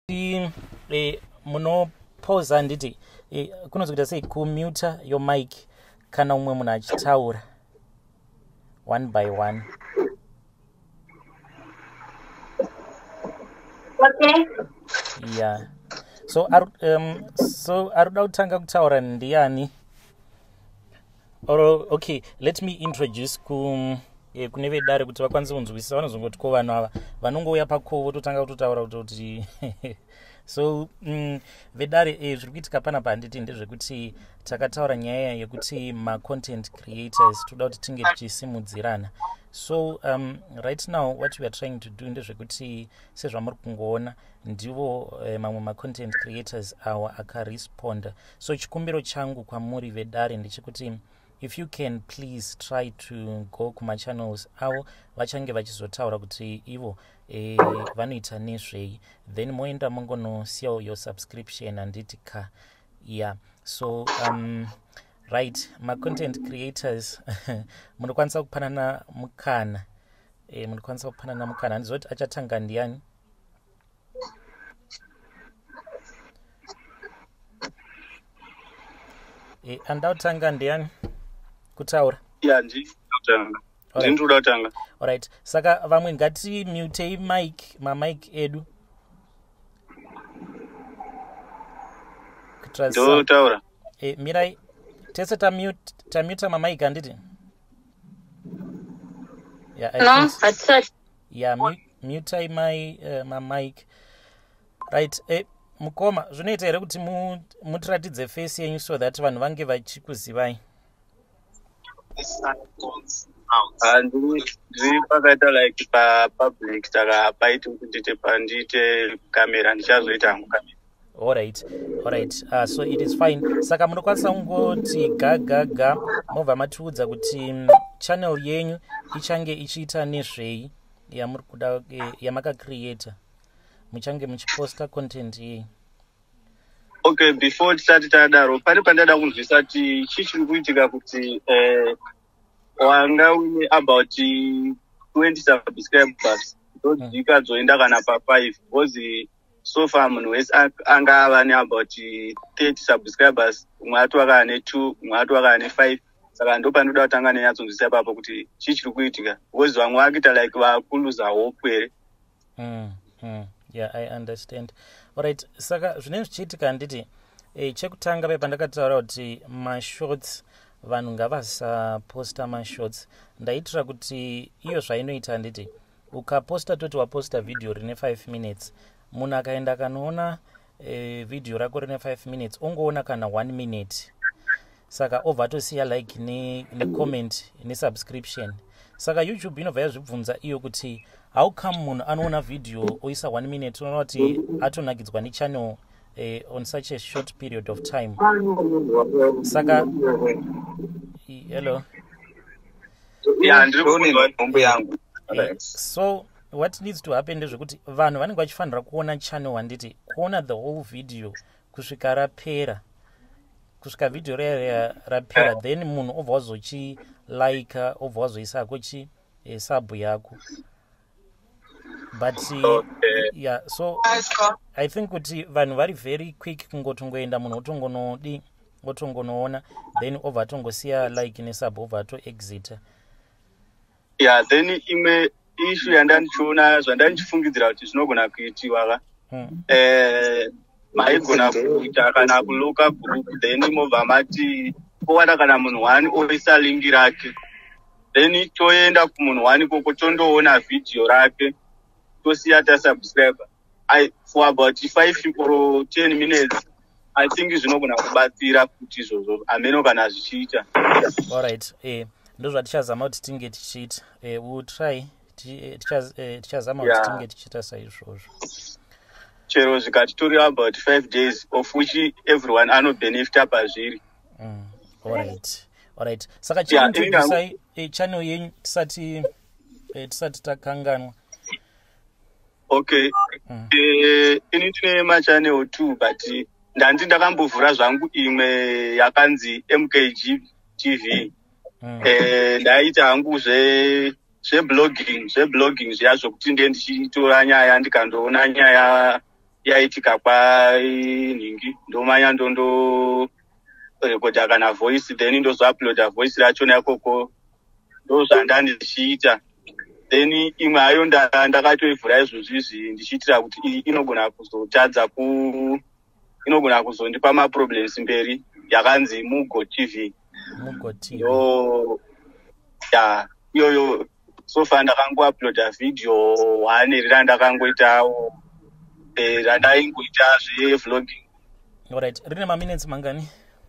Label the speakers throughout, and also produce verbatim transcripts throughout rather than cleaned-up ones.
Speaker 1: eh muno pause anditi eh kunozoita sei kumute your mic kana umwe munhu achitaura one by one.
Speaker 2: Okay.
Speaker 1: Yeah. So are um so aruda kutanga kutaura ndiani? Or okay, let me introduce ku eh kune vedare kuti vakwanise kunzwisisa vanozongoti ko vanhu ava vanongouya pakovo totanga kutotaura kuti so mm, vedare eh zviri kuitika panapa handiti ndezvekuti takataura nyaya yekuti ma content creators toda kuti tinge tichisimudzirana. So um, right now what we are trying to do ndezvekuti sezvamuri kungoona ndivo eh, mamwe ma content creators awa akaresponda. So chikumbiro changu kwamuri vedare ndechekuti if you can please try to go kuma channels avo vachange vachizotaura kuti ivo eh, vanoita nezvei, then moenda mongonosiyawo your subscription handiti ka yeah. So um, right, ma content creators munokwanisa kupanana mukana eh, munokwanisa kupanana mukana handizoti achatanga ndiani? eh, andautanga ndiani kutaura?
Speaker 3: Yeah, ndinotanga. Ndinotanga kutanga.
Speaker 1: Alright. Saka vamwe ngati mute mic, ma mic edu.
Speaker 3: Ndotaura.
Speaker 1: Eh mirai tese ta mute ta mute ma mic anditi? Yeah, I
Speaker 2: No,
Speaker 1: think,
Speaker 2: that's it.
Speaker 1: yeah, mute, mute my uh, ma mic. Right. Eh mukoma zvinoita here kuti mutiratidze face yenyu so that vanhu vange vachikuzivai?
Speaker 3: Ndiri pakaita like papublic saka paiti kuti pandite kamera ndichazoita hangu kamera.
Speaker 1: Alright, alright. Uh, so it is fine. Saka munokwanisa kungoti ga ga ga mobva matiudza kuti um, channel yenyu ichange ichiita nezvei yamuri kuda yamaka creator muchange muchiposta content yei?
Speaker 3: Okay, before tisati tadaro pane pandada kunzwisa kuti chichiri kuitika kuti eh wanga une about twenty subscribers ndodzika dzoenda kana pa five because so far munhu wese anga ava ne about thirty subscribers, umwe atova ne two, umwe atova ne five. Saka ndo panoda kutanga nenyatsunzisa papo kuti chichiri kuitika because vamwe vakuita like vakuluza hope here.
Speaker 1: Mm, mm. Yeah, I understand. Alright, saka zvine zvichiitika nditi eh chekutanga pe pandakataura kuti ma shorts vanhu ngavasaposta mashorts ndaitira kuti iyo zvainoita nditi ukaposta toti waposta video rine five minutes munhu akaenda kanoona e, video rako rine five minutes ongoona kana one minute saka obva tosiya like ne, ne comment ne subscription. Saka YouTube inobva yazvibvunza iyo kuti how come munhu anoona video oisa one minute unoona kuti atonakidzwa ne channel eh, on such a short period of time. Saka hello.
Speaker 3: Yeah, ndiri kuona bombo yangu.
Speaker 1: So what needs to happen ndezvekuti vanhu vanenge vachifanira kuona channel handiti kuona the whole video kusvika rapera kusvika video raya rapera then munhu obva wazochi like obva wazoisa yako chi eh, sub yako but okay. Yeah, so I think kuti vanhu vari very quick kungotongoenda munhu otongonodi otongonoona then over tongosiya like ne sub over to exit.
Speaker 3: Yeah, then imwe issue yandandichiona zvandandichifungidzira kuti zvinogona kuitiwa ka hmm. eh maigona kuita kana kuloka group then mobva mati owada kana munhu one oisa link rake then toenda kumunhu one koko tondoona video rake tosiya ta subscriber I for about five or ten minutes. I think zvinogona kubatsira kuti izvozvo ameno kana zvichiita.
Speaker 1: Alright, eh ndo zvatichazama kuti tinge tichiita eh we will try tichazama kuti tinge tichiita saizvozvo
Speaker 3: chero zvikatitori about five days of which everyone anobenefita pazviri.
Speaker 1: Mm, alright, alright. Saka chinointroduce yeah, eh, channel yenyu tisati eh, tisati takanganwa.
Speaker 3: Okay, mm. eh ini tine ma channel two but ndandi ndakambovhura zvangu imwe yakanzi M K G T V. Mm. Eh ndaita hangu zve zve blogging zve blogging zvazvo kuti ndiye ndichitora nyaya ndikandoona nyaya yaitika kwainhingi ndomanya ndondo rekodha kana voice then ndozouploada voice rachona ikoko ndozvandani ndichiita then imwe hayo ndakatoivhura izvozvo izvi ndichiitira kuti iyi inogona kuzotadza ku inogona kuzondipa maproblems mberi yakanzi Mugo T V.
Speaker 1: Mugo T V.
Speaker 3: Yo ya iyoyo so far ndakangouploada video one iri randakangoitawo eh randaingoita zvevlogging.
Speaker 1: Alright, rine maminutes mangani?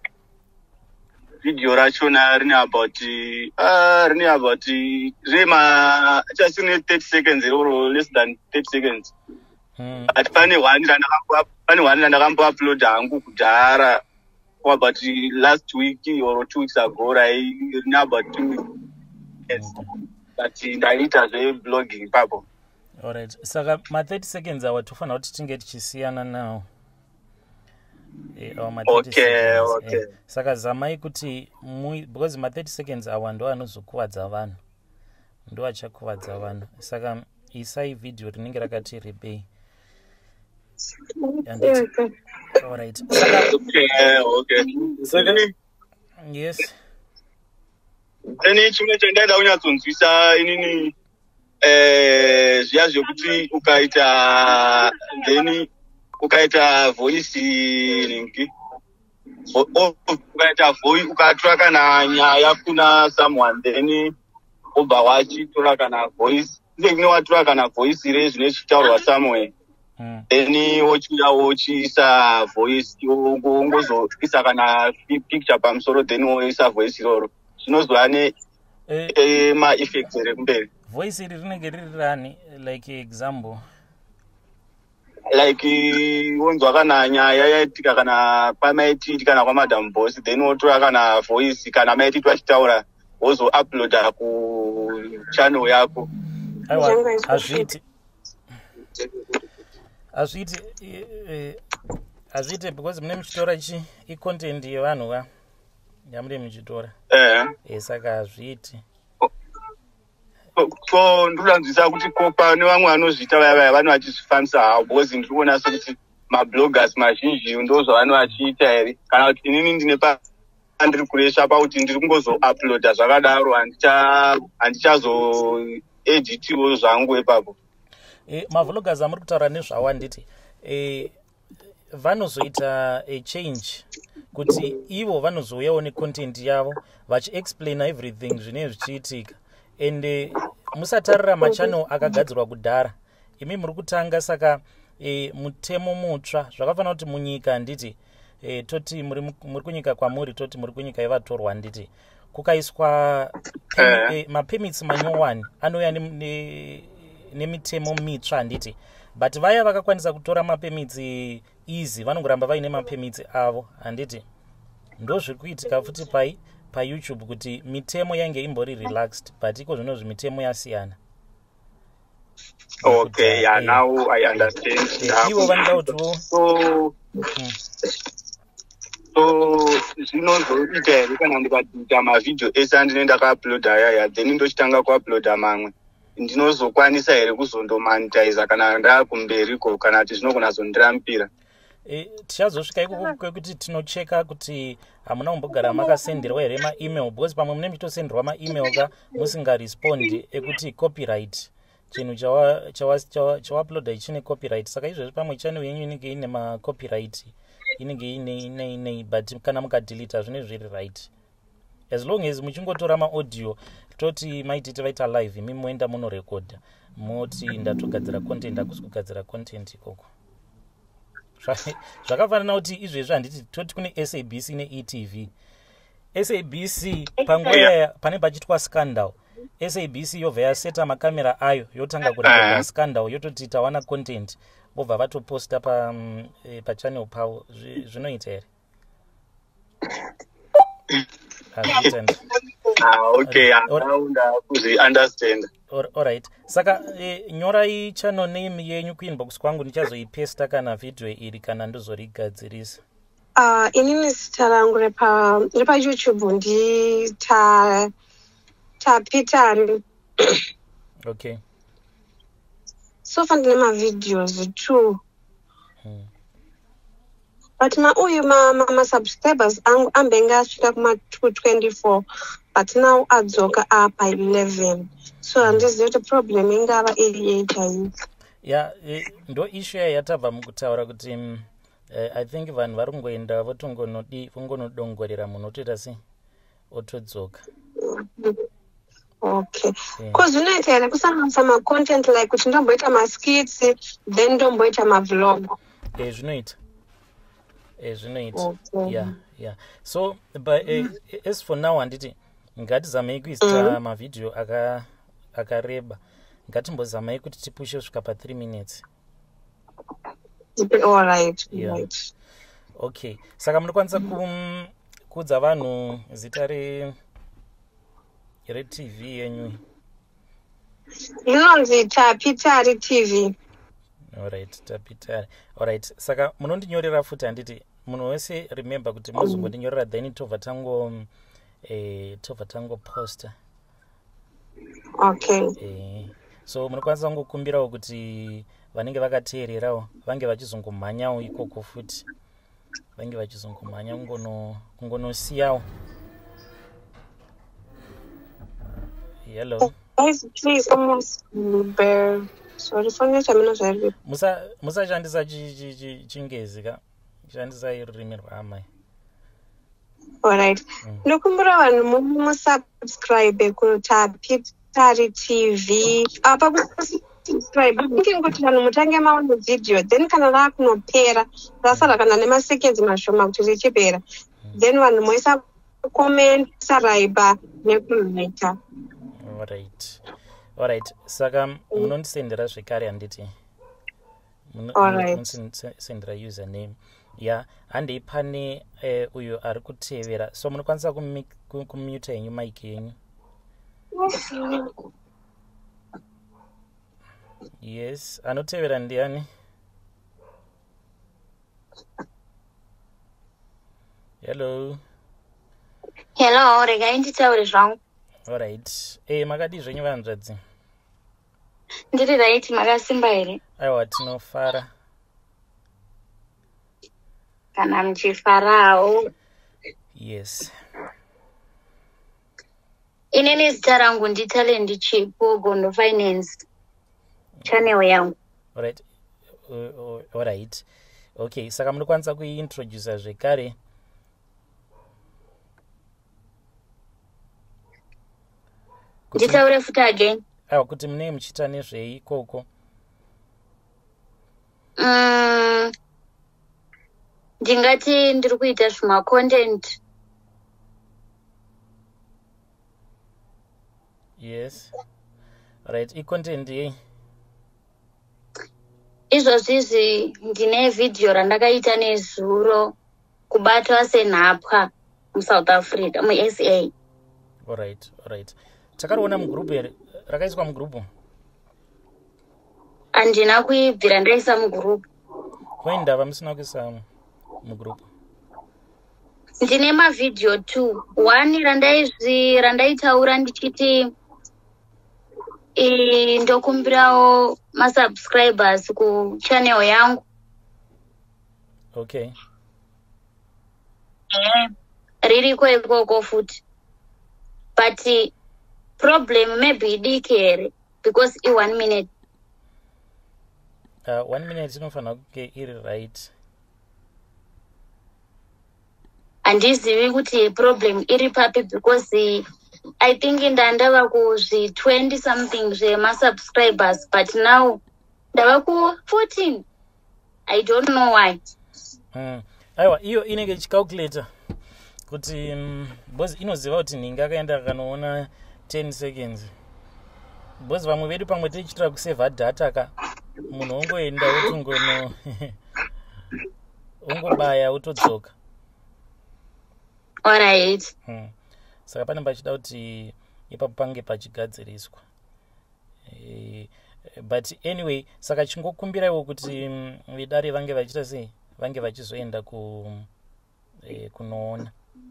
Speaker 3: Video rachona rine about uh rine about rine ma just in thirty seconds or less than thirty seconds.
Speaker 1: Hmm.
Speaker 3: At pane one randakambo pane one randakambo-uploada hangu kudhara about last week or two weeks ago rine about two weeks. Yes. But ndaita zveblogging papo.
Speaker 1: Alright, saka ma thirty seconds awa tofanira kuti tinge tichisiyana nawo. Eh, oh,
Speaker 3: okay,
Speaker 1: seconds.
Speaker 3: okay.
Speaker 1: Eh, saka zamai kuti mu, because ma thirty seconds awa ndo anozokuvadza vanhu. Ndo achakuvadza vanhu. Saka isai video rinenge rakati rebei.
Speaker 2: Yeah, okay.
Speaker 1: Alright. Saka,
Speaker 3: okay, okay.
Speaker 1: Saka, yes.
Speaker 3: Then chimwe chendaida kunyatsonzwisa inini eh zviya zvekuti ukaita then ukaita voice linki ukaita voice ukatora kana nyaya kuna someone then obva wachitora kana voice ndenge watora kana voice ire zvine chitaurwa somewhere then wochiuya wochiisa voice ungozoisa kana picture pamusoro then woisa voice iroro zvinozova ne ma-effects ere kumberi.
Speaker 1: Voice iri rinenge riri rani, like example?
Speaker 3: Like wonzwa kana nyaya yaitika kana pamaititi kana kwamadam boss then wotora kana voice kana maititi vachitaura wozo-uploada kuchannel yako.
Speaker 1: Aiwa, hazviti. Hazviti, hazviti because mune muchitora ichi i-content yevanhu va. Yamuri muchitora.
Speaker 3: Eh.
Speaker 1: Eh, saka hazviti.
Speaker 3: So ndolanzvisa kuti kopa nevamwe vanozviita vaya vaya vanhu vachizvifambisa havo because ndiri kuona sekuti mabloggers mazhinji ndozvavanhu vachiita here kana kuti inini ndine pandiri kuresha pakuti ndiri kungozo-uploada zvakadaro handichazo-editiwo zvangu ipapo.
Speaker 1: Eh, mavloggers amuri kutaura nezvavo handiti eh, vanozoita a change kuti ivo vanozouyawo necontent yavo vachiexplaina everything zvine zvichiitika ende musatarira machannel akagadzirwa kudhara imi muri kutanga saka e, mutemo mutsva zvakafanira kuti munyika handiti e, toti muri, muri kunyika kwamuri toti muri kunyika yevatorwa handiti kukaiswa e, mapermits manyowani anouya nemitemo ne, ne mitsva handiti but vaya vakakwanisa kutora mapermits easy vanongoramba vaine mapermits avo handiti ndo zviri kuitika futi pai paYouTube kuti mitemo yange imbori relaxed but iko zvino zvimitemo yasiyana.
Speaker 3: Okay, yeah, now I understand.
Speaker 1: Ivo vanoda kuti
Speaker 3: so so zvinozoita here kana ndikaita mavideo ese andine ndakauploada yaya then ndochitanga kuuploada mamwe ndinozokwanisa here kuzondomonetiza kana ndakumberiko kana kuti zvinogona kuzondirambira.
Speaker 1: E, tichazosvika ikoko kwekuti tinocheka kuti hamuna kumbogara makasenderwa here maemail because pamwe mune muchitosenderwa maemail ka musingarespondi ekuti copyright chinhu chawauploada ichine copyright saka izvezvi pamwe channel yenyu inenge ine macopyright inenge ine ine ine but kana mukadelita zvine zviri right as long as muchingotora maaudio toti maititi vaita live imi moenda munorekodha moti ndatogadzira content akusi kugadzira content ikoko zvakafanana kuti izvezvi handiti toti kune S A B C ne E T V. S A B C panguva pane pachitwa scandal S A B C yobva yaseta makamera ayo yotanga kurekoda scandal yototi tawana content vobva vatoposta pa um, e, pachannel pavo zvinoita here
Speaker 3: Ah, okay, I understand.
Speaker 1: Alright. Saka e, nyorai channel name yenyu kuinbox kwangu ndichazoipesta kana video iri kana ndozorigadzirisa.
Speaker 2: Ah, uh, inini zita rangu repa repa YouTube ndi ta ta Peter.
Speaker 1: Okay.
Speaker 2: So far ndine ma videos two.
Speaker 1: Mm.
Speaker 2: But na uyu ma, ma, ma subscribers angu ambenga asvika kuma two twenty-four, but now adzoka apa eleven. So handizivi kuti problem ingava iri yei chaiyo.
Speaker 1: Yeah, ndo issue yatabva mukutaura kuti um, uh, I think vanhu vari kungoenda votongonodi vongonodongorera munhu otoita sei otodzoka.
Speaker 2: Okay. Because yeah. Unoita here kusanganisa ma-content like kuti ndomboita ma-skits then ndomboita ma-vlog.
Speaker 1: Eh, zvinoita. Eh, zvinoita.
Speaker 2: Okay.
Speaker 1: Yeah, yeah. So, but uh, as for now handiti ngatizamei kuisa mm. mavideo aka akareba. Ngatimbozamai kuti tipushe kusvika pa three minutes.
Speaker 2: All right.
Speaker 1: Yeah.
Speaker 2: Right.
Speaker 1: Okay. Saka munokwanisa kum kudza vanhu zita re re T V yenyu.
Speaker 2: Inonzi Tapitari T V.
Speaker 1: All right, Tapitari. All right. Saka munondinyorera futi handiti munhu wese remember kuti muzongondinyorera then tobva tango eh tobva tango poster.
Speaker 2: Okay.
Speaker 1: Eh so munokwanisa kungokumbirawo kuti vanenge vakateererawo vange vachizongomhanyawo ikoko futi vange vachizongomhanya kungono kungonosiyawo. Hello.
Speaker 2: Guys, please almost bear. Sorry for me, I'm not very.
Speaker 1: Musa musa shandisa chingezi ka shandisa irimi rwamai.
Speaker 2: All right. Nokumbura vanhu mu subscribe ku Tapitari T V. Apa ku subscribe ngikuti vanhu mutange maona video then kana rakunopera rasara kana nemaseconds mashoma kuti richipera then vanhu moisa comment saraiba nekulika.
Speaker 1: All right. All right. Saka munondisendera zvekare handiti. Munondisendera username. Yeah, handei pane uh, uyo ari kutevera. So munokwanisa kumute yenyu mic yenyu. Yes, anotevera ndiani? Hello.
Speaker 4: Hello, regai nditaure zvangu.
Speaker 1: All right. Eh, makadi zvenyu vanzvadzi?
Speaker 4: Ndiri right, makasimba here?
Speaker 1: Aiwa, tinofara.
Speaker 4: Kana muchifarawo.
Speaker 1: Yes.
Speaker 4: Inini zita rangu ndiTalent Chipo Gondo Finance. Channel yangu.
Speaker 1: All right. Uh, uh, all right. Okay, saka munokwanisa kuintroduce zvekare.
Speaker 4: Nditaure futi again.
Speaker 1: Aiwa, kuti munenge muchiita nezvei ikoko?
Speaker 4: Mm, ndingati ndiri kuita zvima content.
Speaker 1: Yes. All right, i-content yei?
Speaker 4: Izvozvizvi ndine video randakaita nezuro kubatwa senhapwa muSouth Africa, muS A.
Speaker 1: All right, all right. Takariona mugroup here. Rakaiswa mugroup?
Speaker 4: Andina kuibvira ndaisa mugroup.
Speaker 1: Kwai ndava musina kuisa mugroup?
Speaker 4: Ndine mavideo two. One randaizvi randaitaura ndichiti e ndokumbirawo masubscribers ku channel yangu.
Speaker 1: Okay.
Speaker 4: Yeah. Ririko ikoko futi. But uh, problem maybe idikere because i one minute.
Speaker 1: Uh, one minute inofanira kunge iri right.
Speaker 4: Handizivi kuti problem iri papi because uh, I think ndandava kuzvi twenty something zvemasubscribers but now ndava ku fourteen. I don't know why.
Speaker 1: Mm. Aiwa, iyo inenge ichicalculator kuti um, boss inoziva kuti ninge akaenda kanoona ten seconds. Boss vamwe vedu pamwe tichitira kuseva data ka munhu ongoenda utungono ungobaya utodzoka.
Speaker 4: All right.
Speaker 1: Hmm. Saka pane pachida kuti ipapo pange pachigadziriswa. Eh, but anyway, saka chingokumbiraiwo kuti um, vidare vange vachiita sei? Vange vachizoenda ku eh, kunoona.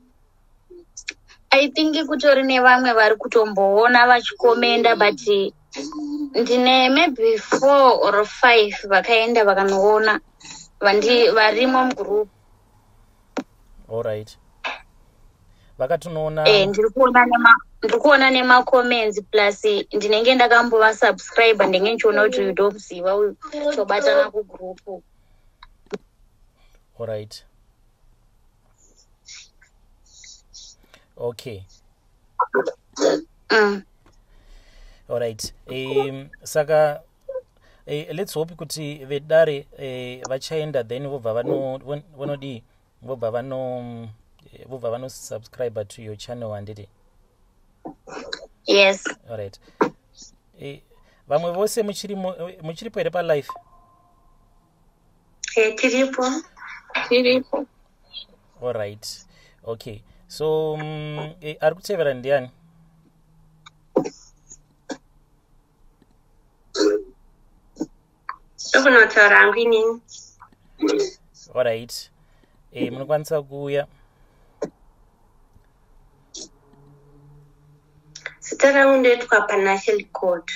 Speaker 4: I think kutori nevamwe vari kutomboona vachikomenda but ndine maybe four or five vakaenda vakanoona vandi varimo mugroup.
Speaker 1: All right. Vakatonoona
Speaker 4: eh ndiri kuona nema ndiri kuona nema comments plus ndinenge ndakambova subscribe ndinenge ndichiona kuti ndomuziva uyu tobatana ku group.
Speaker 1: All right. Okay.
Speaker 4: Mm.
Speaker 1: All right. Um saka eh, let's hope kuti vedare eh, vachaenda then vobva vano vanodi vobva vano vobva vano subscribe to your channel handiti.
Speaker 4: Yes.
Speaker 1: All right. Eh vamwe vose muchiri muchiripo here pa live?
Speaker 2: Eh tiripo. Tiripo.
Speaker 1: All right. Okay. So um, eh, ari kutevera ndiani?
Speaker 2: Sokunotaura hangu inini.
Speaker 1: All right. Eh munokwanisa kuuya?
Speaker 2: Zita rangu ndoitwa Panache Court.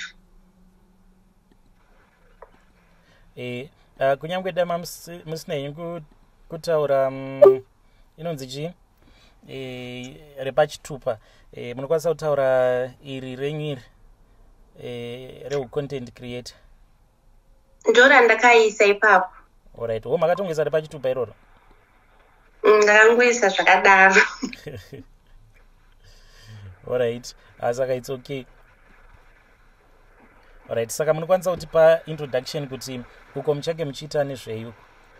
Speaker 1: Eh uh, kunyangwe dama musinei kutaura um, inonzi chii eh repachitupa eh munokwanisa kutaura iri renyu iri eh re content creator.
Speaker 2: Ndora ndakaisa ipapo.
Speaker 1: All right. Wo makatongesa repachitupa iroro?
Speaker 2: Ndakangoisa zvakadaro.
Speaker 1: All right. Asaka it's okay. All right. Saka munokwanisa kuti pa introduction kuti uko muchake muchiita nezvei?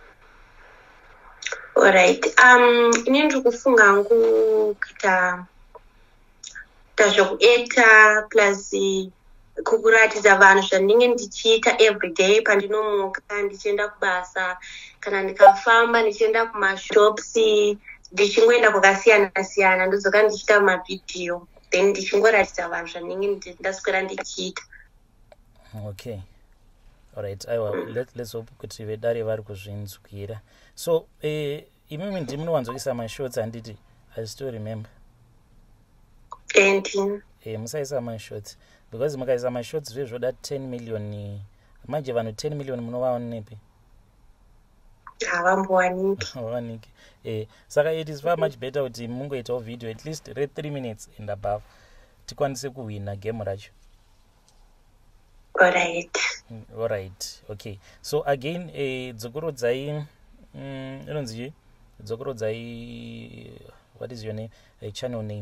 Speaker 2: All right. Um ini ndiri kufunga hangu kuita kuita zvokueta plus kukuratidza vanhu zvandinenge ndichiita everyday pandinomuka ndichienda kubasa kana ndikafamba ndichienda kumashops ndichingoenda kwakasiyana siyana ndodzoka ndichiita mavhidhiyo then ndichingoratidza vanhu zvandinenge ndaswera ndichiita.
Speaker 1: Okay. All right. Aiwa, let, let's hope kuti vedare vari kuzvinzwira. So eh imimi ndimi munowanzoisa mashots handiti? I still remember.
Speaker 2: eighteen.
Speaker 1: Eh musaisa mashots because mukaisa mashots zve zvoda ten million manje vanhu ten million munovaonepi?
Speaker 2: Havambowaniki.
Speaker 1: Havaniki. Eh saka it is far much better kuti mungoitawo video at least re three minutes and above tikwanise kuwina game racho.
Speaker 2: All right.
Speaker 1: Mm, all right. Okay. So again eh dzokorodzai mm inonzi dzokorodzai what is your name? A channel name?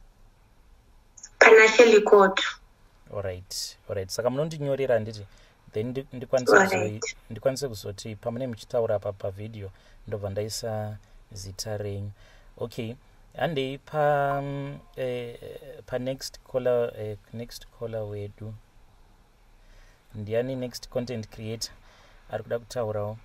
Speaker 2: Panache Court.
Speaker 1: All right. All right. Saka munondinyorera nditi then ndikwanise ndikwanise kuzoti pamene muchitaura apa pa video ndobva ndaisa zita renyu. Okay. Ande pa um, eh, pa next caller eh, next caller wedu ndiani next content creator ari kuda kutaurawo?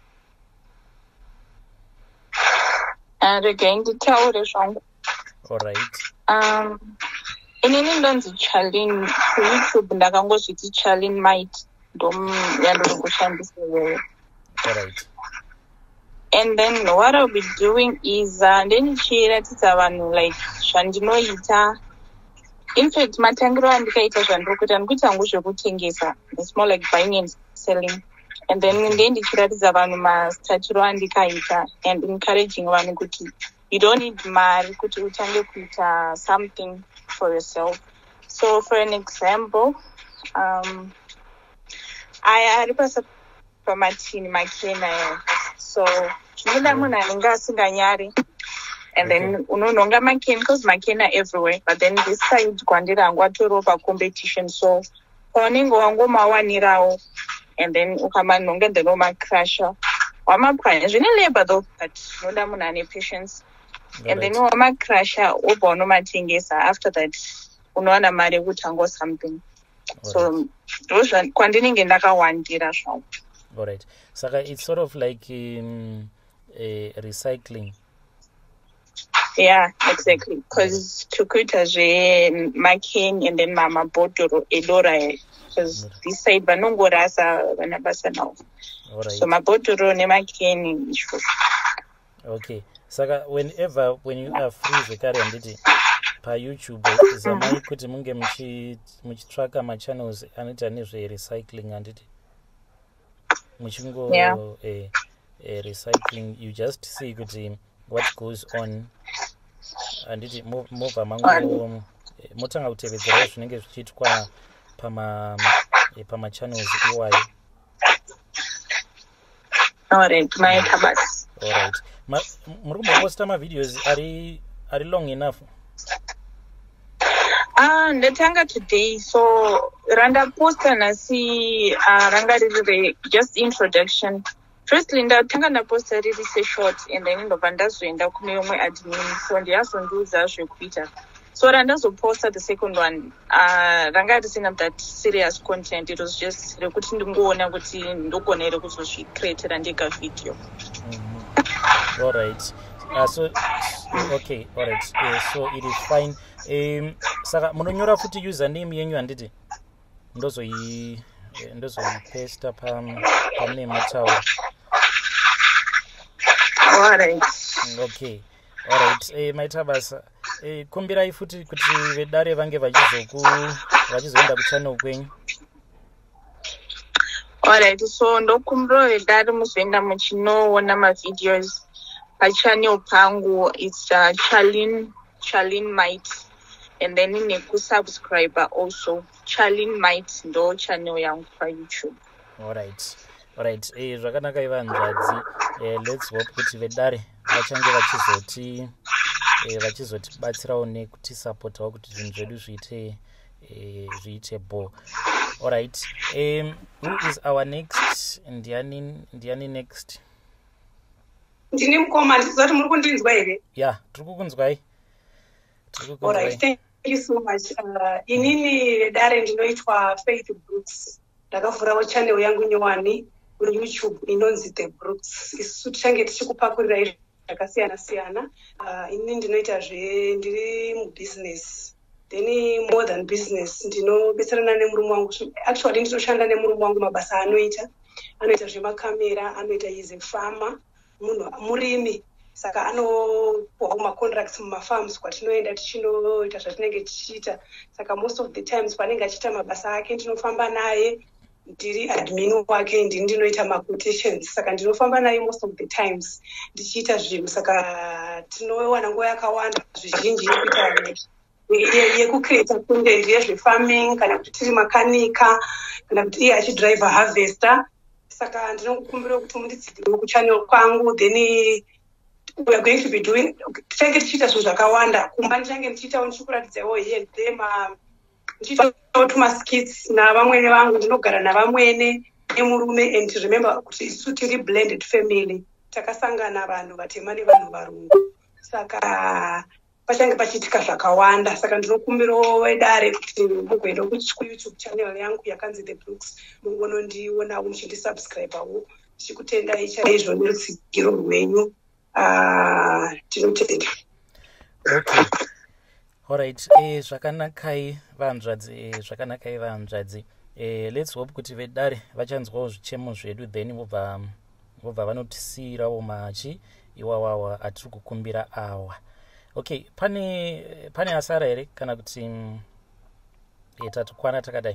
Speaker 5: Regai nditaure zvangu.
Speaker 1: All right.
Speaker 5: Um inini ndonzi Charlene kuYouTube ndakangozviti Charlene Might ndom yandori kushandisa iyoyo.
Speaker 1: All right.
Speaker 5: And then what I'll be doing is uh, ndenichiratidza vanhu like zvandinoita. In fact matangiro andikaita zvandiri kuita ndikuita hangu zvekutengesa. It's more like buying and selling. And then ndendichiratidza vanhu mastatiro andikaita and encouraging vanhu kuti you don't need mari kuti utange kuita something for yourself. So for an example, um, I ari pasa pamatini makena. So chinoda munhu anenge asinganyari and then unononga machemicals makena everywhere, but then this side kwandira hangu atoro pa competition, so paunenge wangomawanirawo and then ukamanonga then wamacrusher wamapwanya zvine labor though, but unoda munhu ane patience. And then wamacrusher wobva unomatengesa. After that unowana mari yekutango something. So those kwandinenge ndakawandira zvawo.
Speaker 1: All right. Saka it's sort of like um, a recycling.
Speaker 5: Yeah, exactly. Because to kuita zve makeni and then mama botoro edora, because this side vanongorasa vanabasa nawo.
Speaker 1: All right.
Speaker 5: So mabotoro nemakeni.
Speaker 1: Okay. Saka whenever when you are free zvekare handiti pa YouTube zamai kuti munge muchi muchitracka ma channels anoita nezve recycling handiti muchingo
Speaker 5: yeah.
Speaker 1: eh uh, recycling, you just see kuti what goes on. Anditi mova mangu motanga kutevedzera zvinenge zvichiitwa pama pama channels iwayo.
Speaker 5: Alright, my tabas.
Speaker 1: Alright. Muri kumboposta ma videos ari ari long enough?
Speaker 5: Ah, ndatanga today, so randa posta nasi uh, ranga riri just introduction. Firstly, ndatanga na posta riri se short and then ndobva ndazoenda kune yomwe admin, so ndiyazondiudza zvekuita. So randa zoposta the second one, uh, ranga risina that serious content, it was just rekuti ndingoona kuti ndogona here kuzozvicreatera ndega video.
Speaker 1: Mm-hmm. Alright. Uh, so okay, alright. Uh, so it is fine. Um, saka munonyora futi username yenyu handiti? Ndozo yi ndozo yi paste pam pamne mataura.
Speaker 5: Alright.
Speaker 1: Okay. Alright. Eh, maitabasa. Eh, kumbirai futi kuti vedare vange vachizoku vachizoenda kuchannel kwenyu.
Speaker 5: Alright, so ndokumbira vedare muzoenda muchinoona ma videos pachannel pangu. It's uh, Charlene Charlene Might, and then neku subscriber also Charlene Might ndo channel yangu pa YouTube.
Speaker 1: Alright. Alright. Eh, zvakanaka ivanzvadzi. Eh, let's hope kuti vedare vachange vachizoti eh vachizotibatsirawo nekuti supportawo kuti zvinhu zvedu zviite eh zviite bo. Alright. Um who is our next? Ndiani Ndiani next?
Speaker 2: Ndini mukoma ndizoti muri kundinzwa here?
Speaker 1: Yeah, tiri kukunzwai.
Speaker 2: Alright, thank you so much. Uh, inini vedare ndinoitwa Faith Brooks. Ndakavhurawo channel yangu nyowani kuri YouTube inonzi The Brooks. Isu tichange tichikupakurira zvakasiyana siyana. Uh, inini ndinoita zve ndiri mubusiness. Then more than business, ndinobetserana nemurume wangu. Actually ndinoshanda nemurume wangu mabasa anoita. Anoita zvemakamera, anoita is a farmer, munhu murimi. Saka anopuwa ma contracts muma farms kwatinoenda tichinoita zvatinenge tichiita. Saka most of the times panenge achiita mabasa ake ndinofamba naye, ndiri admin wake, ndini ndinoita ma quotations. Saka ndinofamba naye most of the times ndichiita zvinhu. Saka tinowana nguva yakawanda zvizhinji yekuita yekucreata content yezvefarming, kana kuti tiri makanika, kana kuti iye achidrive harvester. Saka ndinokumbira kuti munditsigirewo kuchannel kwangu, then we are going to be doing tichange tichiita zvinhu zvakawanda. Kumba ndichange ndichiitawo ndichikuratidzawo here there ma ndichiitawo tumaskits navamwene vangu, ndinogara navamwene nemurume, and remember kuti isu tiri blended family, takasangana vanhu vatema nevanhu varungu. Saka pachange pachiitika zvakawanda. Saka ndinokumbirawo vedare kuti mugoenda kuYouTube channel yangu yakanzi The Brooks, mungonondionawo muchindisubscribawo. Ndichikutendai chaizvo nerutsigiro rwenyu. Uh, tinotenda.
Speaker 1: Okay. Alright. Eh, zvakanakai vanzvadzi. Eh, zvakanakai vanzvadzi. Eh, let's hope kuti vedare vachanzwawo zvichemo zvedu, then vobva vobva vanotisiyirawo machi iwawawa atiri kukumbira awa. Okay, pane pane asara here kana kuti eh tatukwana takadai?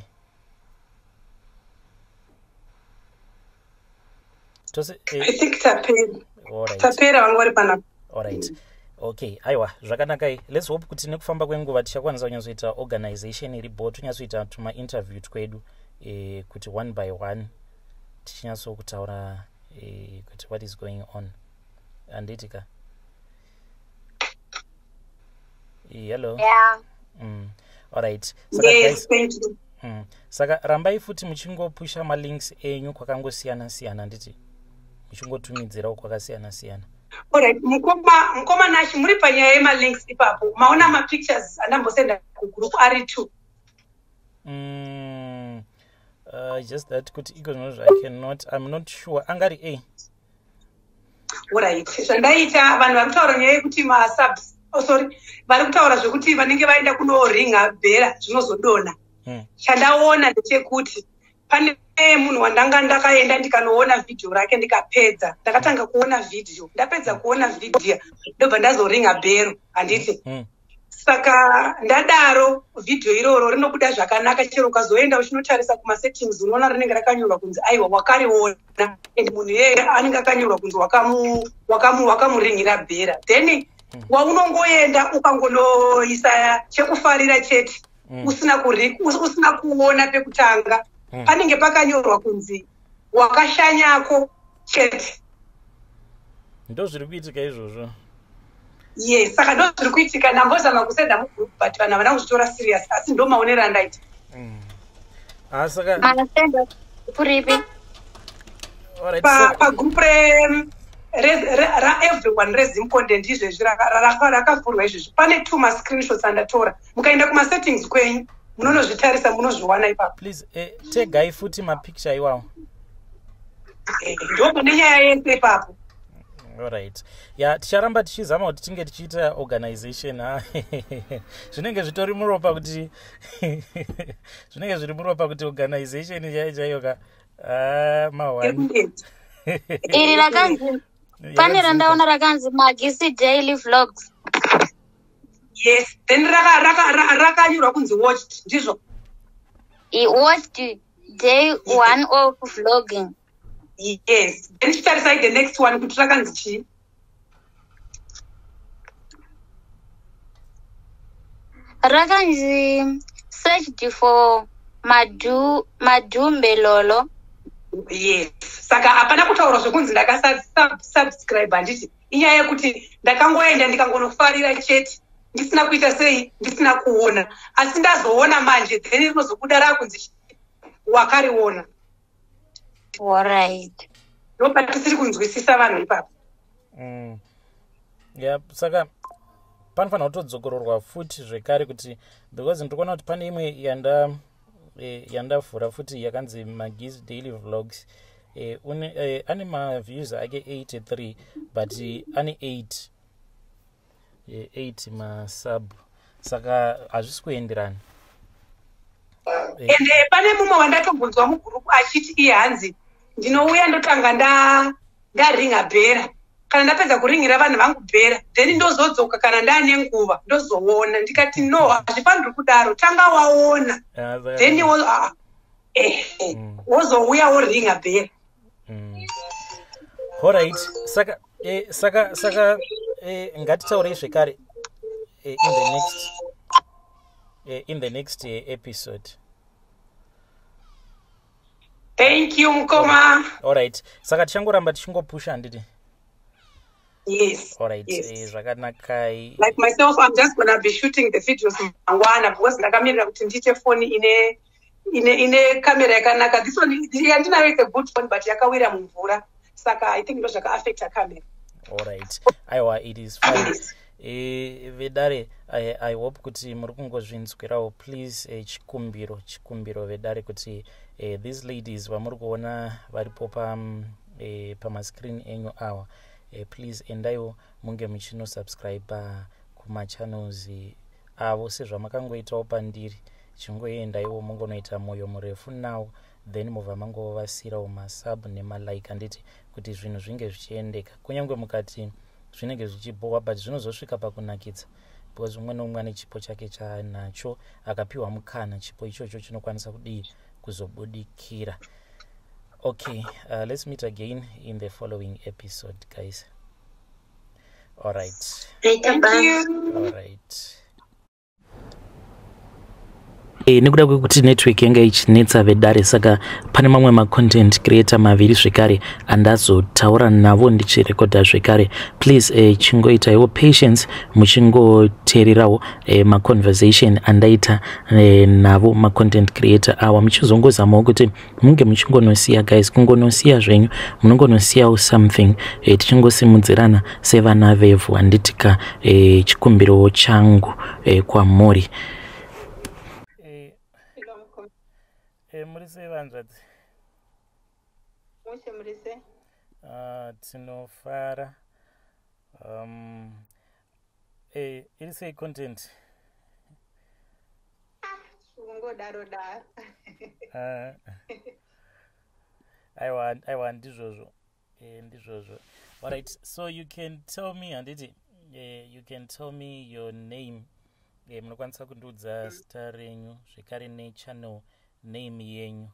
Speaker 1: Tose
Speaker 2: eh, I think tapera.
Speaker 1: Alright.
Speaker 2: Tapera wangori pana.
Speaker 1: Alright. Okay, aiwa, zvakanakai. Let's hope kuti nekufamba kwenguva tichakwanisa kunyazoita organization iri bo, tunyazoita tuma interview twedu eh kuti one by one tichinyaso kutaura eh kuti what is going on. Anditika. Hello.
Speaker 4: Yeah.
Speaker 1: Mm. Alright. Saka
Speaker 2: yes,
Speaker 1: guys,
Speaker 2: thank you.
Speaker 1: Mm. Saka rambai futi muchingopusha ma links enyu kwakangosiyana siyana nditi. Muchingotumidzirawo kwakasiyana siyana.
Speaker 2: Alright, mukoma mukoma nashi muri panyaya yema links ipapo. Maona ma pictures andambosenda ku group R two.
Speaker 1: Mm. Uh, just that kuti iko I cannot, I'm not sure. Angari A.
Speaker 2: Alright. Zvandaita vanhu varikutaura nyaya yekuti ma subs Oh sorry, vari kutaura zvekuti vanenge vaenda kunoringa bhera zvinozodona.
Speaker 1: Hmm.
Speaker 2: Chandaona ndechekuti pane munhu wandanga ndakaenda ndikanoona video rake ndikapedza. Ndakatanga kuona video. Ndapedza kuona video ndobva ndazoringa bhero handiti.
Speaker 1: Hmm.
Speaker 6: saka ndadaro vhidhiyo iroro rinobuda zvakanaka chero ukazoenda uchinotarisa kumasettings unoona rinenge rakanyorwa kunzi aiwa wakariona and munhu iyeye anenge akanyorwa kunzi wakamuringira bhera then waunongoenda ukangonoisa chekufarira chete usina usina kuona pekutanga panenge pakanyorwa kunzi wakashanyako chete.
Speaker 1: Ndo zviri kuitika izvozvo.
Speaker 6: Yes, saka ndo zviri kuitika. Ndambozama kusenda mugroup but vanhu havana kuzvitora serious asi ndo maonero andaita.
Speaker 1: Ah, saka
Speaker 4: manasenda kuripi?
Speaker 1: Alright.
Speaker 6: Pa pa group re ra everyone resume content izvezvi rakavhurwa izvezvi. Pane two ma screenshots andatora. Mukaenda kuma settings kwenyu munonozvitarisa munozviwana ipapo.
Speaker 1: Please eh, tagai futi ma picture iwawo.
Speaker 6: Ndo kune nyaya yese ipapo.
Speaker 1: Alright. Ya ticharamba tichizama kuti tinge tichiita organization ha. Zvinenge zvitori muropa kuti zvinenge zviri muropa kuti organization yaijayo ka ah mawani.
Speaker 4: Iri rakanzi pane randaona rakanzi Magisi Daily Vlogs.
Speaker 6: Yes, then raka raka rakanyurwa kunzi watched ndizvo.
Speaker 4: I watched day one of vlogging.
Speaker 6: Yes, then titarisa the next one kuti rakanzi chi.
Speaker 4: Rakanzi searched for Madu Madumbe Lolo.
Speaker 6: Yes, saka hapana kutaura zvekunzi ndakasubscribe handiti inyaya yekuti ndakangoenda ndikangonofarira chete ndisina kuita sei ndisina kuona asi ndazoona manje then rinozobuda rakunzi wakariona.
Speaker 4: Alright.
Speaker 6: Ndopa tisiri kunzwisisa vanhu ipapo.
Speaker 1: Mm. Yeah, saka panofanira kutodzokororwa futi zvekare kuti because ndikuona kuti pane imwe yanda eh, yandavhura futi yakanzi Magisi Daily Vlogs eh, une, eh, ane maviews ake eighty-three but eh, ane eight eh, eight masub saka hazvisi kuenderana.
Speaker 6: Eh. And eh, pane mumwe wandatobvunzwa mugrupu achiti iye hanzi ndinouya ndotanga nda ndaringa bhera kana ndapedza kuringira vanhu vangu bhera then ndozodzoka kana ndaane nguva ndozoona ndikati no hazvifaniri kudaro tanga waona then wo eh wozouya woringa bhera.
Speaker 1: Alright, saka eh, saka saka eh, ngatitaurei zvekare eh, in the next eh, in the next eh, episode.
Speaker 6: Thank you Mkoma.
Speaker 1: Alright, saka tichangoramba tichingopusha handiti.
Speaker 6: Yes.
Speaker 1: Alright,
Speaker 6: yes.
Speaker 1: eh, zvakanakai.
Speaker 6: Like myself, I'm just gonna be shooting the videos mangwana because ndakamirira kuti ndiite phone ine ine ine camera yakanaka. This one yandinayo is a good phone but yakawira mumvura. Saka I think ndo zvaka affect a camera.
Speaker 1: Alright. Aiwa, it is fine. Eh, Vedare, I, I hope kuti muri kungozvinzwirawo please eh, chikumbiro chikumbiro Vedare kuti eh, these ladies vamuri kuona varipo pa eh, pama screen enyu awa eh, please endaiwo munge muchino subscribe kuma channels avo sezvamakangoitawo pandiri chingoendaiwo mungonoita moyo murefu nawo then mubva mangovasirawo masub nemalike handiti kuti zvinhu zvinge zvichiendeka kunyange mukati zvinenge zvichibowa but zvinozosvika pakunakidza because umwe neumwe ane chipo chake chanacho akapiwa mukana chipo ichocho chinokwanisa kudii kuzobudikira. Okay, uh, let's meet again in the following episode guys. All right.
Speaker 6: Thank you.
Speaker 1: All right. E, nekuda kwekuti network yanga ichinetsa Vedare saka pane mamwe ma content creator maviri zvekare andazotaura navo ndichirekodha zvekare please eh, chingoita iwo patience muchingoteererawo eh, ma conversation andaita eh, navo ma content creator awa muchizongozamawo kuti munge muchingonosiya guys kungonosiya zvenyu munongonosiyawo something eh, tichingosimudzirana sevana vevhu handitika eh, chikumbiro changu eh, kwamuri. Eh, murise vanzvadzi.
Speaker 6: Muche murise.
Speaker 1: Ah, tinofara. Um, eh, iri sei content?
Speaker 6: Ungodaro daro.
Speaker 1: Ah. I want I want ndizvozvo. Eh, ndizvozvo. All right, so you can tell me handiti eh, you can tell me your name e, munokwanisa kundiudza zita renyu zvekare nechannel name yenyu.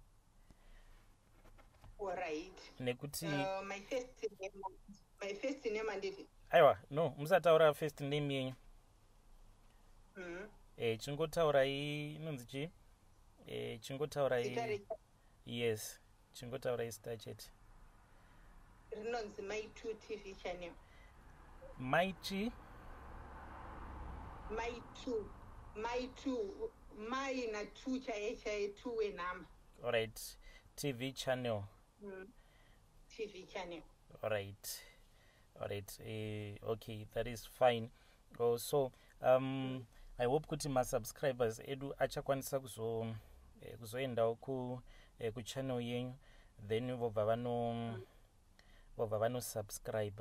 Speaker 7: Alright.
Speaker 1: Nekuti
Speaker 7: uh, my first name my first name anditi.
Speaker 1: Aiwa, no, musataura first name yenyu.
Speaker 7: Mm.
Speaker 1: Eh, chingotaurai inonzi chi? Eh, chingotaurai. Yes, chingotaurai zita chete.
Speaker 7: Rinonzi My two T V channel.
Speaker 1: My chi?
Speaker 7: My two. My two. My na two chaye chaye two enama.
Speaker 1: Alright, T V channel.
Speaker 7: Mm. T V channel.
Speaker 1: Alright. Alright. Uh, okay, that is fine. Oh, so um I hope kuti ma subscribers edu achakwanisa kuzo eh, kuzoendawo ku eh, ku channel yenyu, then vobva vano vobva vano subscribe.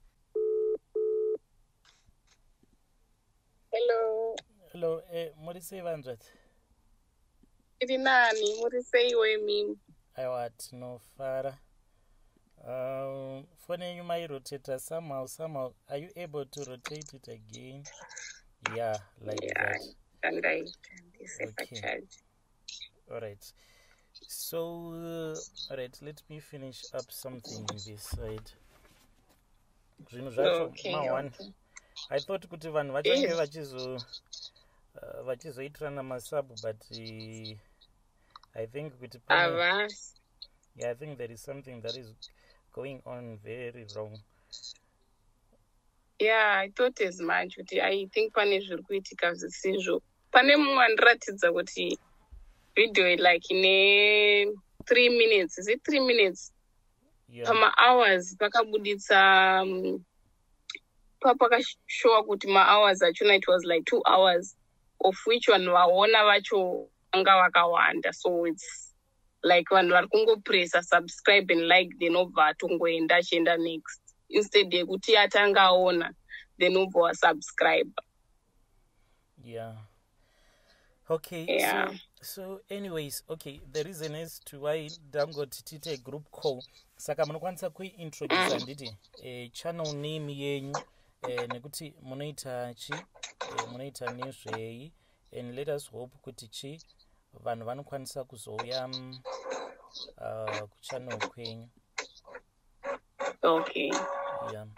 Speaker 5: Hello.
Speaker 1: Hello, eh muri sei vanzvati?
Speaker 5: Iri nani muri seiwe mimi?
Speaker 1: Aiwa, tinofara. Um, phone yenyu mairotate somehow, somehow. Are you able to rotate it again? Yeah, like
Speaker 5: Yeah,
Speaker 1: that.
Speaker 5: and I this is
Speaker 1: Okay.
Speaker 5: a charge.
Speaker 1: All right. So, uh, all right. Let me finish up something on this side. Zvinhu zvacho
Speaker 5: Okay,
Speaker 1: mawani.
Speaker 5: okay.
Speaker 1: I thought kuti vanhu vachange
Speaker 5: Yes.
Speaker 1: vachizo uh, vachizoitirana masabu, but uh, I think kuti pane-
Speaker 5: Avas.
Speaker 1: yeah, I think there is something that is going on very wrong.
Speaker 5: Yeah, I thought as much. Kuti I think pane zviri kuitika zvisizvo. Pane mumwe andiratidza kuti video like ine three minutes. Is it three minutes?
Speaker 1: Yeah.
Speaker 5: Pama hours pakabuditsa um, papakashowa kuti ma hours achona it was like two hours of which vanhu vaona vacho vanga vakawanda, so it's like vanhu vari kungopressa subscribe and like then obva atongoenda achienda next instead yekuti atanga aona then obva wasubscribe.
Speaker 1: Yeah. Okay.
Speaker 5: Yeah.
Speaker 1: So, so anyways, okay, the reason is to why ndangoti tite a group call. Saka munokwanisa kuintroduce nditi eh, channel name yenyu eh, nekuti munoita chi eh, munoita nezvei, and let us hope kuti chi vanhu vanokwanisa kuzouya mm, uh, kuchannel kwenyu.
Speaker 5: Okay.
Speaker 1: Yeah.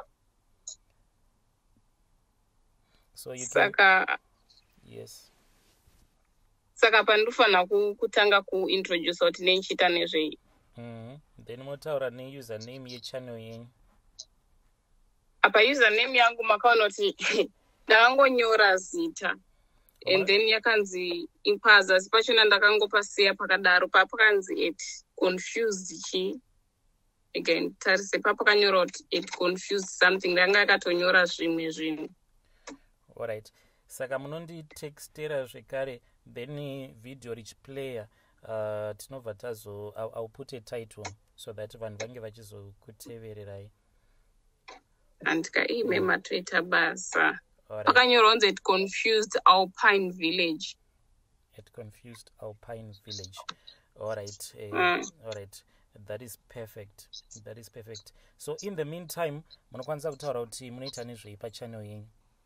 Speaker 1: So you can,
Speaker 5: Saka
Speaker 1: yes.
Speaker 5: saka pandofanira ku- kutanga kuintroduce kuti nenchita nezvei.
Speaker 1: Mhm. Then motaura ne username yechannel yenyu.
Speaker 5: Apa username yangu makaona kuti ndakangonyora zita and then yakanzi impaza asi pachona ndakangopasiya pakadaro papakanzi at confused chi again tarise papakanyora kuti at confused something ndanga yakatonyora zvimwe zvinhu.
Speaker 1: Alright. Saka munonditextera zvekare, then video richiplaya uh, tinobva tazo I'll, I'll put a title so that vanhu vange vachizokutevererai.
Speaker 5: Andika imema toita basa.
Speaker 1: Alright.
Speaker 5: Pakanyorwa kunzi at confused Alpine Village.
Speaker 1: At Confused Alpine Village. Alright. Uh,
Speaker 5: Mm.
Speaker 1: Alright. That is perfect. That is perfect. So in the meantime, munokwanisa kutaura kuti munoita nezvei pachannel yenyu.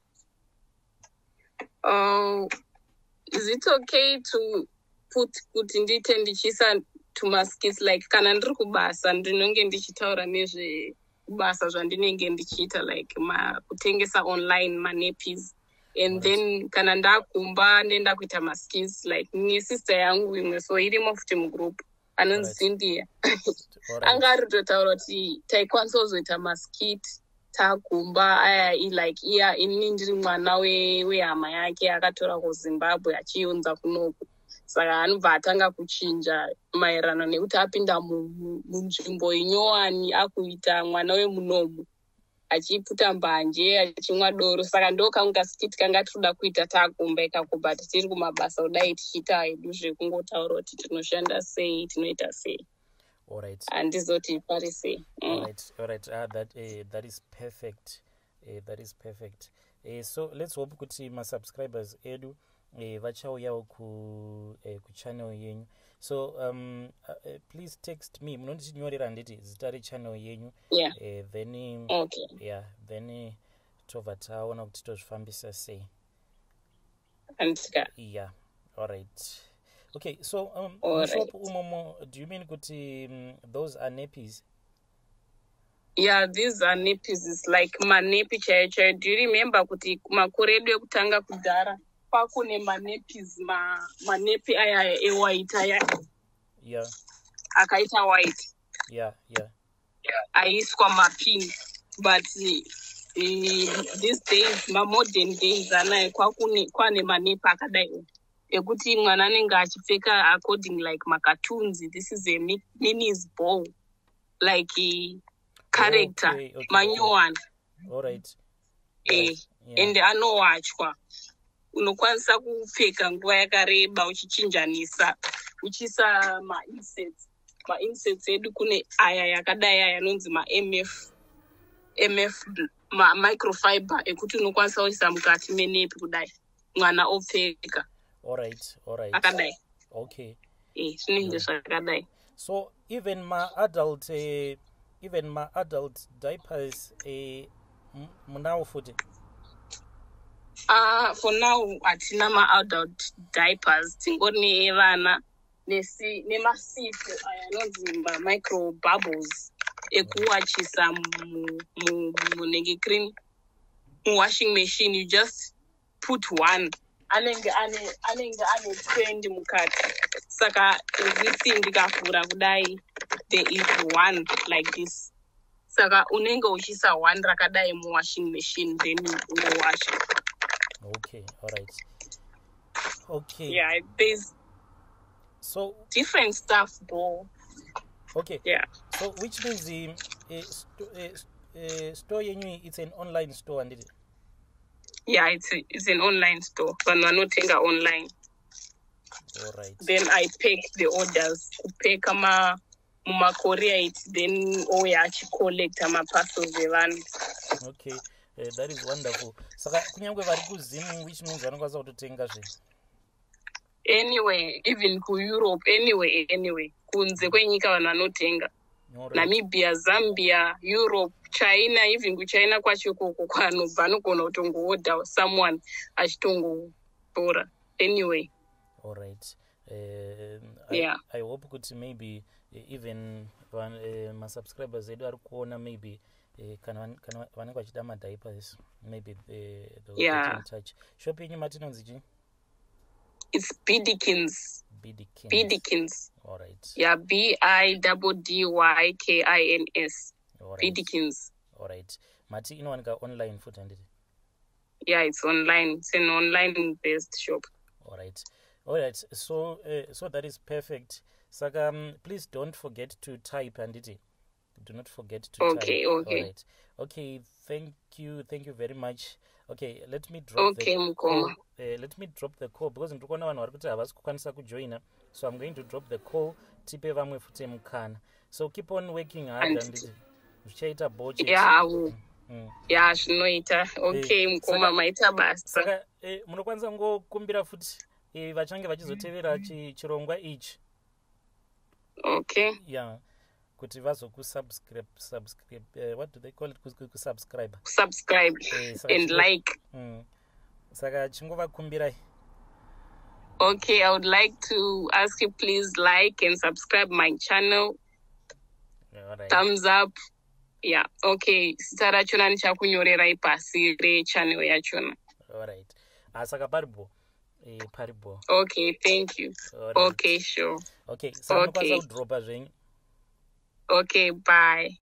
Speaker 5: Oh, is it okay to put kuti ndite ndichisa tumaskits like kana ndiri kubasa ndinonge ndichitaura nezve kubasa zvandinenge ndichiita like ma kutengesa online manappies and then kana ndakumba ndenda kuita maskits like nesister yangu imwe so irimo futi mugroup anonzi Cynthia.
Speaker 1: Alright.
Speaker 5: Anga aritotaura kuti taikwanisa kuzoita maskit takumba aya i like iya ini ndiri mwana we wehama yake akatora kuZimbabwe achiunza kunoku saka anobva atanga kuchinja maererano nekuti apinda mu- munzvimbo inyowani akuita mwana wemunomu achiputa mbanje achimwa doro saka ndo kanga skit kanga tinoda kuita takumba ikako but tiri kumabasa kudai tichiita hedu zvekungotaura kuti tinoshanda sei tinoita sei
Speaker 1: Alright.
Speaker 5: handizoti pari sei. Mm.
Speaker 1: Alright, alright. Ah, that uh, that is perfect. Uh, that is perfect. Uh, so let's hope kuti ma subscribers edu uh, vachauyawo ku uh, ku channel yenyu. So um uh, uh, please text me. Munondinyorera nditi zita rechannel yenyu.
Speaker 5: Yeah.
Speaker 1: Uh, then
Speaker 5: Okay.
Speaker 1: yeah, then uh, tobva taona kuti tozvifambisa sei.
Speaker 5: andika
Speaker 1: yeah, all right. Okay, so um
Speaker 5: All
Speaker 1: mushop
Speaker 5: right.
Speaker 1: umomo, do you mean kuti um, those are nappies?
Speaker 5: Yeah, these are nappies. It's like manepi chaiyo chaiyo. Do you remember kuti makore edu ekutanga kudhara kwakune manappies ma manepi aya ewhite aya
Speaker 1: Yeah,
Speaker 5: akaita white
Speaker 1: yeah, yeah.
Speaker 5: aiswa mapin, but uh, these days mamodern days anaye kwakune kwane manepi akadai ekuti mwana anenge achipfeka according like macartoons. This is a mi- minis ball like a character
Speaker 1: Okay, okay,
Speaker 5: manyowani
Speaker 1: All right.
Speaker 5: eh
Speaker 1: Yeah.
Speaker 5: ende anowachwa unokwanisa kupfeka nguva yakareba uchichinjanisa uchisa mainsets mainsets edu kune aya yakadai aya anonzi mamf mf ma microfiber ekuti unokwanisa kuisa mukati menepi kudai mwana opfeka
Speaker 1: All right, all right.
Speaker 5: akadai
Speaker 1: Okay.
Speaker 5: eh zvinenge zvakadai.
Speaker 1: So even my adult, uh, even my adult diapers, uh, munao futhi.
Speaker 5: Uh, for now hatina ma-adult diapers tingori nevana nesi nemasipo aya anonzi ma-micro bubbles ekuwachisa munenge clean muwashing machine. You just put one anenge ane anenge ane twenty mukati, saka existing ndikavhura kudai there is one like this, saka unenge uchisa one rakadai muwashing machine then unowasha.
Speaker 1: Okay, all right. Okay.
Speaker 5: Yeah, there's
Speaker 1: So
Speaker 5: different stuff, bro.
Speaker 1: okay.
Speaker 5: Yeah.
Speaker 1: So which means the uh, sto- uh, uh, store yenyu, it's an online store, and it.
Speaker 5: Yeah, it's a, it's an online store. But we're not taking online.
Speaker 1: All right.
Speaker 5: Then I pick the orders. Pick ama muma courier it. Then oh yeah, actually collect ama parcels evani.
Speaker 1: Okay. Uh, that is wonderful. Saka kunyangwe vari kuzimu, which means vanokwanisa kutotenga zve.
Speaker 5: Anyway, even ku Europe, anyway, anyway. Kunze kwenyika vanhu vanotenga.
Speaker 1: All right.
Speaker 5: Namibia, Zambia, Europe, China, even kuchina kwacho koko kwanobva anogona kutongoorder someone achitongotora. Anyway.
Speaker 1: All right. Uh, I,
Speaker 5: Yeah.
Speaker 1: I hope kuti maybe uh, even van, uh, my subscribers edu ari kuona maybe uh, kana van- kana vanenge vachida madiapers maybe they, they'll
Speaker 5: Yeah.
Speaker 1: get in touch. Shop yenyu matinonzi chi?
Speaker 5: It's Bidykins.
Speaker 1: Bidykins.
Speaker 5: Bidykins.
Speaker 1: All right.
Speaker 5: Yeah, B I D D Y K I N S.
Speaker 1: All right.
Speaker 5: Bidykins.
Speaker 1: All right. Mati inowanika online futhi handiti.
Speaker 5: Yeah, it's online. It's an online-based shop.
Speaker 1: All right. All right. So uh, so that is perfect. Saka um, please don't forget to type handiti. Do not forget to
Speaker 5: Okay,
Speaker 1: type.
Speaker 5: okay.
Speaker 1: All right. Okay, thank you. Thank you very much. Okay, let me drop
Speaker 5: Okay,
Speaker 1: the
Speaker 5: Mukoma.
Speaker 1: uh, let me drop the call because ndiri kuona vanhu vari kuti havasi kukwanisa kujoina, so I'm going to drop the call tipe vamwe futi mukana. So keep on working hard
Speaker 5: And-
Speaker 1: handiti. Zvichaita boche.
Speaker 5: Yeah, I will.
Speaker 1: Mm.
Speaker 5: Yeah, zvinoita. Okay,
Speaker 1: Eh,
Speaker 5: Mukoma,
Speaker 1: saka-
Speaker 5: maita basa.
Speaker 1: Saka eh, munokwanisa ngokumbira futi eh, vachange vachizotevera chi- chirongwa ichi.
Speaker 5: Okay.
Speaker 1: Yeah. Kuti vazokusubscribe subscribe uh, what do they call it Kus- kusubscribe.
Speaker 5: Subscribe
Speaker 1: Eh, saka
Speaker 5: and
Speaker 1: chingo-
Speaker 5: like.
Speaker 1: Mm. Saka chingovakumbirai.
Speaker 5: Okay, I would like to ask you please like and subscribe my channel.
Speaker 1: All right.
Speaker 5: Thumbs up. Yeah, okay. Zita rachona ndichakunyorerai pasi rechannel yachona.
Speaker 1: All right. Ah, saka paripo. Eh, paripo.
Speaker 5: Okay, thank you.
Speaker 1: All right.
Speaker 5: Okay, sure.
Speaker 1: Okay, saka
Speaker 5: Okay.
Speaker 1: munokwanisa kudropa zvenyu.
Speaker 5: Okay, bye.